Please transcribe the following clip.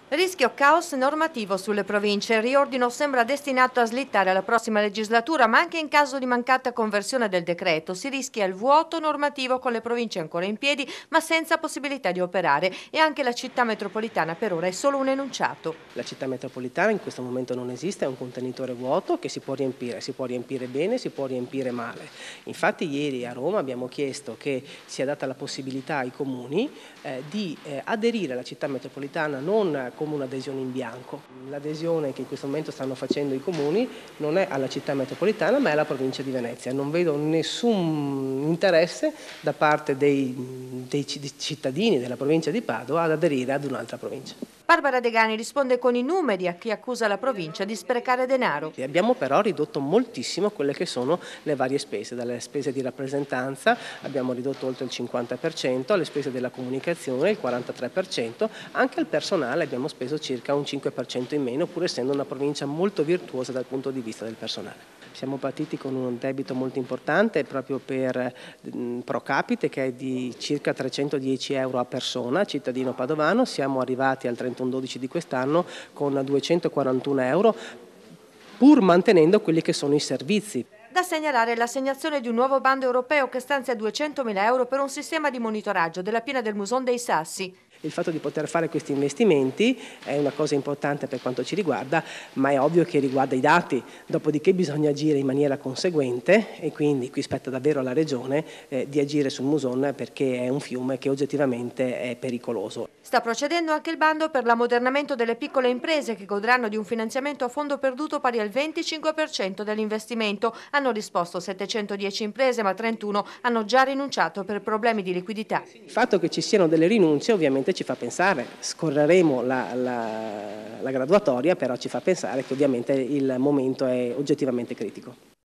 Rischio caos normativo sulle province. Il riordino sembra destinato a slittare alla prossima legislatura, ma anche in caso di mancata conversione del decreto si rischia il vuoto normativo con le province ancora in piedi ma senza possibilità di operare, e anche la città metropolitana per ora è solo un enunciato. La città metropolitana in questo momento non esiste, è un contenitore vuoto che si può riempire bene, si può riempire male. Infatti ieri a Roma abbiamo chiesto che sia data la possibilità ai comuni di aderire alla città metropolitana non come un'adesione in bianco. L'adesione che in questo momento stanno facendo i comuni non è alla città metropolitana ma è alla provincia di Venezia. Non vedo nessun interesse da parte dei cittadini della provincia di Padova ad aderire ad un'altra provincia. Barbara Degani risponde con i numeri a chi accusa la provincia di sprecare denaro. Abbiamo però ridotto moltissimo quelle che sono le varie spese, dalle spese di rappresentanza abbiamo ridotto oltre il 50%, alle spese della comunicazione il 43%, anche al personale abbiamo speso circa un 5% in meno, pur essendo una provincia molto virtuosa dal punto di vista del personale. Siamo partiti con un debito molto importante proprio per pro capite che è di circa 310 euro a persona, cittadino padovano, siamo arrivati al 31/12 di quest'anno con 241 euro, pur mantenendo quelli che sono i servizi. Da segnalare l'assegnazione di un nuovo bando europeo che stanzia 200.000 euro per un sistema di monitoraggio della piena del Muson dei Sassi. Il fatto di poter fare questi investimenti è una cosa importante per quanto ci riguarda, ma è ovvio che riguarda i dati, dopodiché bisogna agire in maniera conseguente e quindi qui spetta davvero alla Regione di agire sul Muson perché è un fiume che oggettivamente è pericoloso. Sta procedendo anche il bando per l'ammodernamento delle piccole imprese che godranno di un finanziamento a fondo perduto pari al 25% dell'investimento. Hanno risposto 710 imprese, ma 31 hanno già rinunciato per problemi di liquidità. Il fatto che ci siano delle rinunce ovviamente ci fa pensare, scorreremo la graduatoria, però ci fa pensare che ovviamente il momento è oggettivamente critico.